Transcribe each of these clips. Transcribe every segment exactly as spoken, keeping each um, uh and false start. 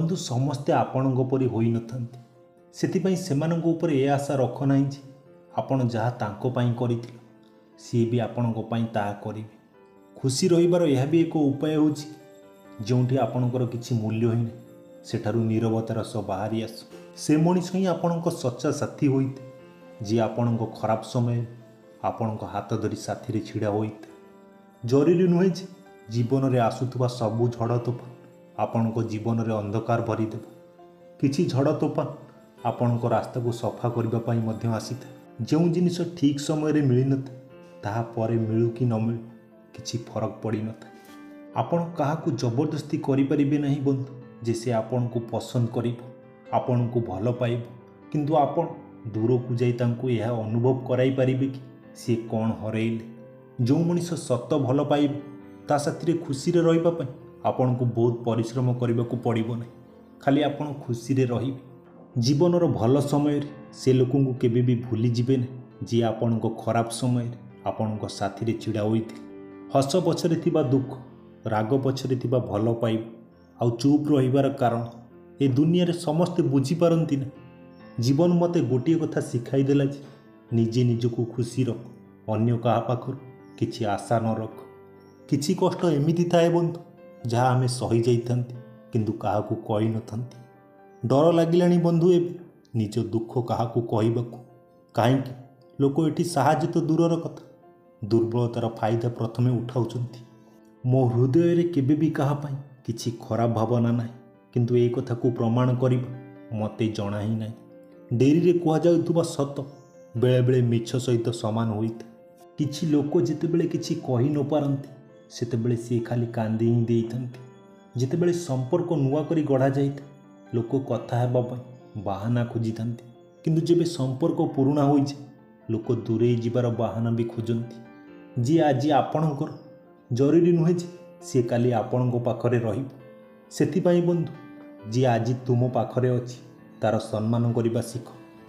बंधु समस्ते आपणଙ୍କ परि होई नथांती सेतिपई सेमानଙ୍କ ऊपर ए आशा रख नाही जे आपण जहा तांको पई करिथिल सी भी आपणଙ୍କ पई ता करिवे। खुशी रहिबार यह भी एक उपाय होछि जोंठी आपणकर किछि मूल्य होइने सेठारु नीरवतार सह बाहरी आस से मनीष ही आपणଙ୍କ सच्चा साथी होइते जी आपणଙ୍କ खराब समय आपणଙ୍କ हाथ धरी साथी रे छिड़ा होइते। जरूरी नुहे जे जीवन रे आसुथबा सबु झड़ तोफान आपणଙ୍କ जीवन रे अंधकार भरी देब। किछि झड़ तोफान आपणଙ୍କ रास्ता को सफा करबा पई मध्य आसीता। जो जिनिस ठीक समय रे मिली नथा ताहा परे मिलु कि न मिलु किछि फरक पड़ी नथा। आपण काहाकू जबरदस्ती करि परिबे नाही बंधु जे से आपणको पसंद करिबो आपणको भल पाइबो किंतु आपण दूर को जाई तांको यह अनुभव कराई परिबे कि से कोन हरेइले। जो मनीष सत भल पाइबो ता साथी रे खुशी रे रहिबा पई आपण को बहुत परिश्रम करने को पड़ो ना खाली आपण खुशी रे रहिबे। जीवन रो भल समय रे से लोक को केबे भी भूली जिबे ना जी आपण को खराब समय रे आपण को साथी रे छिड़ा होइथिल। हस पछरे थिबा दुख राग पछरे थिबा भल पाइबो आउ चुप रहिबार कारण ए दुनिया रे समस्ते बुझी पारंती ना। जीवन मते गोटिए कथा सिखाई देला जे निजे निजको खुशी रख अन्य कहा पाखर किछि आशा न रख। किछि कष्ट एमिति थाए बंधु जहाँ आमे सही जाइथांती किंतु काहाकू कहि नथांती। डर लागिलानी बंधु एबे निज दुख काहाकू कहिबाकू काहेकि लोक एठी साहाय्य तो दूरर कथा दुर्बलतार फायदा प्रथमे उठाउचंती। मो हृदय रे केबे भी काहा पई किछि खराब भावना नाही किंतु ए कथा को प्रमाण करिबा मते जणा ही नाही। डेरी रे कुआ जाउथुबा सत बेले बेले मिछ सहित समान होइता। किछि लोक जेतेबेले किछि कहि न पारंती सेतेबेले सी खाली कांदी ही देइथांती। जेतेबेले संपर्क नुआ करी गढ़ा जाइता लोक कथा हेबा पई बाहाना खोजी थांती किंतु जेबे संपर्क पुराणा होई जाय लोक दूरे जिबार बाहाना भी खोजंती। जी आज आपणकर जरूरी नुहे जे सी काली आपणको पाखरे रहिबो। सेतिपई बंधु जी आज तुम पाखरे अछि तार सम्मान करिबा सिख।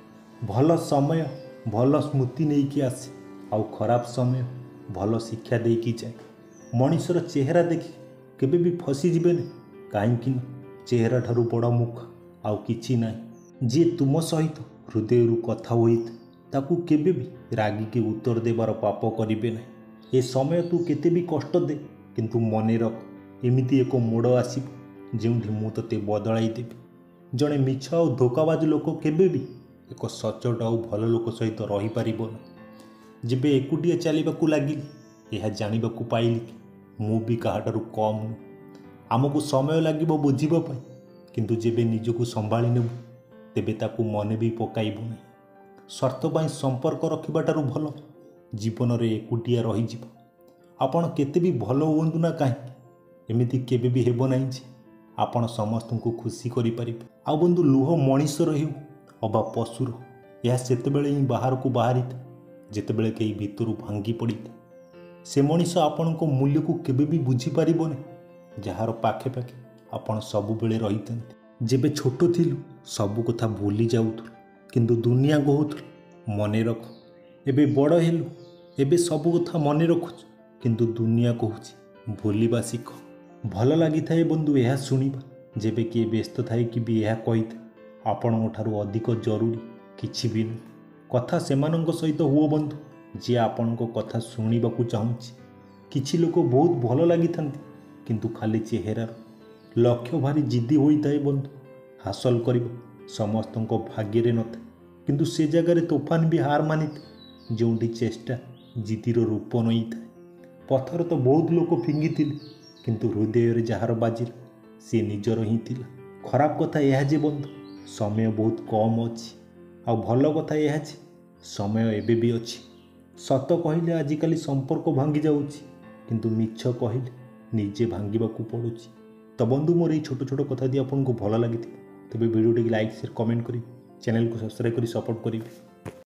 भल समय भल स्मृति नहीं कि आसे आउ खराब समय भल शिक्षा दे कि जाए। मनीषर चेहरा देखि केबे भी फसी जिबे ने काहेकि चेहरा ठारू बड़ मुख आउ किछि नाही। जे तुम सहित हृदय रु कथा होइत ताकू केबे भी रागी के उत्तर देबार पाप करिबे नाही। ए समय तू केते भी कष्ट दे किंतु मने रख एमिति एक मोड़ आसीब जेउठी मु तते बदलाई देबी। जणे मिछ आउ धोकाबाज लोक केबे भी एक सचोट आउ भल लोक सहित रही पारिबो ना। जेबे एकुटिया चलिबाकू लागिली यह जानिबाकू पाइली कि मु भी काहाटारू कम नु। आमको समय लागिबो बुझिबा पई किंतु जेबे निजको संभाली नेबु तेबे ताकू मने भी पकाइबु नै। स्वार्थ पई संपर्क रखिबाटारू भल जीवन रे एकुटिया रही जिवो। आपण केते भी भल हुअंतु ना काहे एमिति केबे भी हेबो नाही जे आपण समस्तଙ୍କୁ खुशी करि परिबे। आ बंधु लुह मनीषर हेउ अबा पशुर यह सेतेबेले ही बाहर को बाहरिता जेतेबेले केही भितरु भांगी पड़िता। से मनीष आपण को मूल्य को केबे भी बुझी पारिबो नै जहार पाखे पाखे आपण सबु बेले रहितंती। जेबे छोटो थिलु सबु कथा भूली जाउथु किंतु दुनिया कहउथु मने रख। एबे बड़ हेलु एबे सबु कथा मने रखुछु किंतु दुनिया कहूची भूलिबा सिख। भल लागि थाए बंधु यह सुनिबा जेबे किए व्यस्त थाए कि भी यह कहिता आपण ठारू अधिक जरूरी किछि भी नै। कथा सेमानंक सहित हुओ बंधु जे आपणको कथा शुणिबाकू चाहूँची। किछि लोक बहुत भल लागिथांती किंतु खाली चेहरार लक्ष्य भारी जिद्दी होइताए बंधु। हासिल करिबा समस्तंको भाग्य रे नथा किंतु से जगार तोफान भी हार मानिता जोंटी चेष्टा जिद्दीर रूप नई थाए। पथर तो बहुत लोक फिंगिथिले किंतु हृदय रे जहार बाजिला से निजर ही थिला। खराब कथा यह जे बंधु समय बहुत कम अछि आ भल कथा यह जे समय एबे भी अछि। सत कहले आजिकाली संपर्क भांगी जाउछि किंतु मिछ कहले निजे भांगिबाकू पड़ुछि। तो बंधु मोर ये छोट छोट कथा दी आपको भल लगी तेज भिडियो लाइक शेयर कमेंट करी चैनल को सब्सक्राइब करी सपोर्ट करी।